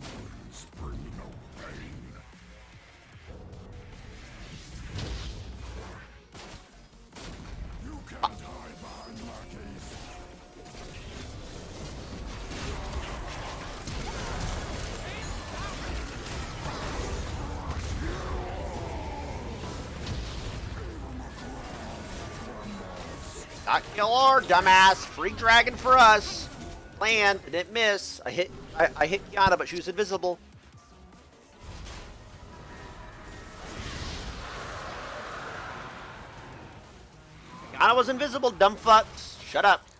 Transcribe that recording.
Spring no pain. You can't hide behind lackeys. Not kill our dumbass. Free dragon for us. Land. Didn't miss. I hit Kiana, but she was invisible. Kiana was invisible, dumb fucks. Shut up.